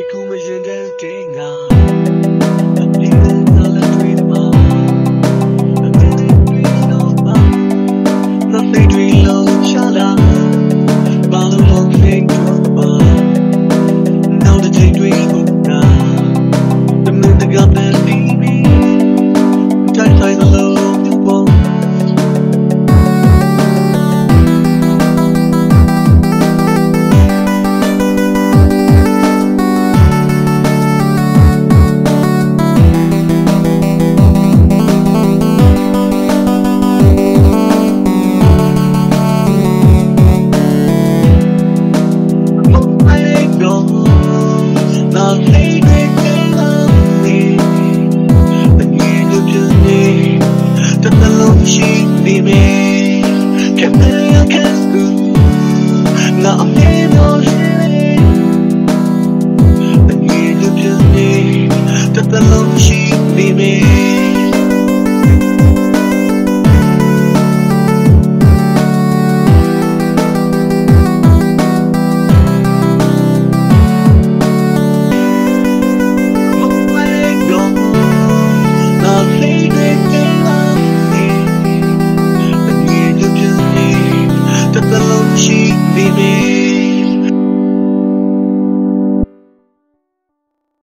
ကူမရင်တဲ့တင်ငါအပြည့်နဲ့တော့လည်းတွေ့တယ်မှာအပြည့်တွေလို့ပါ nothing တွေလို့ချလာ